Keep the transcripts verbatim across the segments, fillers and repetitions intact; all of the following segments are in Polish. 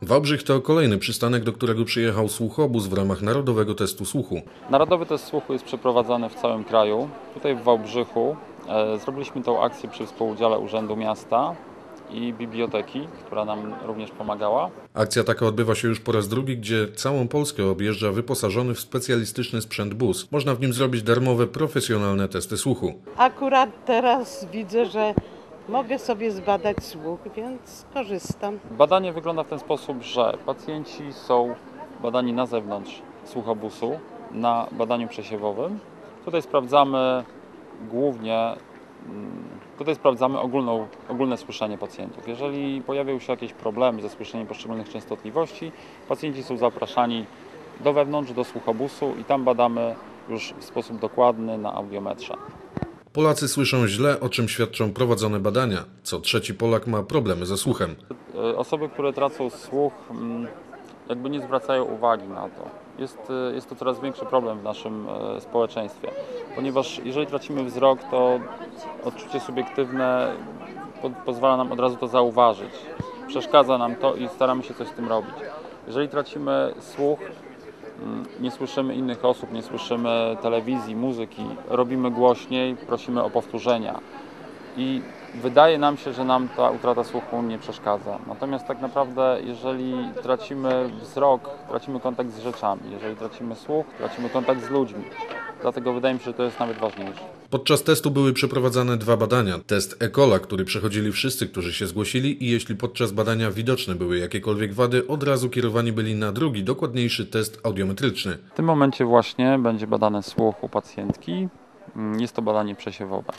Wałbrzych to kolejny przystanek, do którego przyjechał słuchobus w ramach Narodowego Testu Słuchu. Narodowy Test Słuchu jest przeprowadzany w całym kraju. Tutaj w Wałbrzychu e, zrobiliśmy tą akcję przy współudziale Urzędu Miasta i biblioteki, która nam również pomagała. Akcja taka odbywa się już po raz drugi, gdzie całą Polskę objeżdża wyposażony w specjalistyczny sprzęt bus. Można w nim zrobić darmowe, profesjonalne testy słuchu. Akurat teraz widzę, że mogę sobie zbadać słuch, więc korzystam. Badanie wygląda w ten sposób, że pacjenci są badani na zewnątrz słuchobusu, na badaniu przesiewowym. Tutaj sprawdzamy głównie Tutaj sprawdzamy ogólną, ogólne słyszenie pacjentów. Jeżeli pojawią się jakieś problemy ze słyszeniem poszczególnych częstotliwości, pacjenci są zapraszani do wewnątrz, do słuchobusu i tam badamy już w sposób dokładny na audiometrze. Polacy słyszą źle, o czym świadczą prowadzone badania. Co trzeci Polak ma problemy ze słuchem. Osoby, które tracą słuch, jakby nie zwracają uwagi na to. Jest, jest to coraz większy problem w naszym społeczeństwie, ponieważ jeżeli tracimy wzrok, to odczucie subiektywne po, pozwala nam od razu to zauważyć. Przeszkadza nam to i staramy się coś z tym robić. Jeżeli tracimy słuch, nie słyszymy innych osób, nie słyszymy telewizji, muzyki, robimy głośniej, prosimy o powtórzenia. I wydaje nam się, że nam ta utrata słuchu nie przeszkadza. Natomiast tak naprawdę, jeżeli tracimy wzrok, tracimy kontakt z rzeczami. Jeżeli tracimy słuch, tracimy kontakt z ludźmi. Dlatego wydaje mi się, że to jest nawet ważniejsze. Podczas testu były przeprowadzane dwa badania. Test E-Cola, który przechodzili wszyscy, którzy się zgłosili, i jeśli podczas badania widoczne były jakiekolwiek wady, od razu kierowani byli na drugi, dokładniejszy test audiometryczny. W tym momencie właśnie będzie badany słuch u pacjentki. Jest to badanie przesiewowe.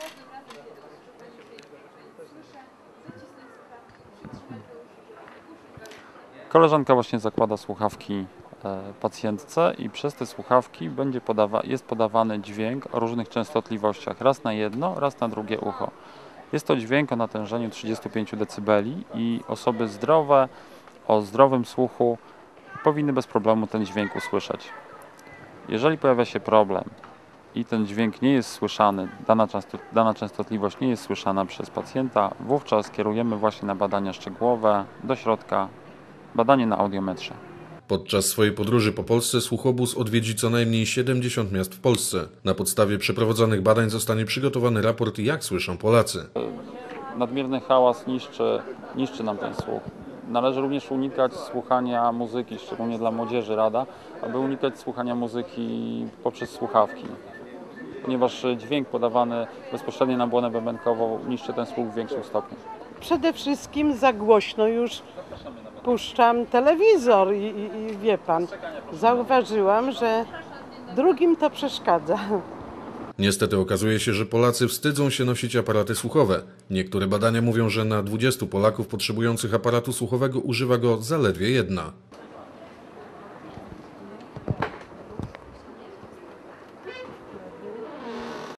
Koleżanka właśnie zakłada słuchawki pacjentce i przez te słuchawki będzie podawa jest podawany dźwięk o różnych częstotliwościach, raz na jedno, raz na drugie ucho. Jest to dźwięk o natężeniu trzydziestu pięciu decybeli i osoby zdrowe, o zdrowym słuchu powinny bez problemu ten dźwięk usłyszeć. Jeżeli pojawia się problem i ten dźwięk nie jest słyszany, dana, często, dana częstotliwość nie jest słyszana przez pacjenta, wówczas kierujemy właśnie na badania szczegółowe do środka, badanie na audiometrze. Podczas swojej podróży po Polsce słuchobus odwiedzi co najmniej siedemdziesiąt miast w Polsce. Na podstawie przeprowadzonych badań zostanie przygotowany raport, jak słyszą Polacy. Nadmierny hałas niszczy, niszczy nam ten słuch. Należy również unikać słuchania muzyki, szczególnie dla młodzieży rada, aby unikać słuchania muzyki poprzez słuchawki, ponieważ dźwięk podawany bezpośrednio na błonę bębenkową niszczy ten słuch w większym stopniu. Przede wszystkim za głośno już puszczam telewizor i, i, i wie pan, zauważyłam, że drugim to przeszkadza. Niestety okazuje się, że Polacy wstydzą się nosić aparaty słuchowe. Niektóre badania mówią, że na dwudziestu Polaków potrzebujących aparatu słuchowego używa go zaledwie jedna.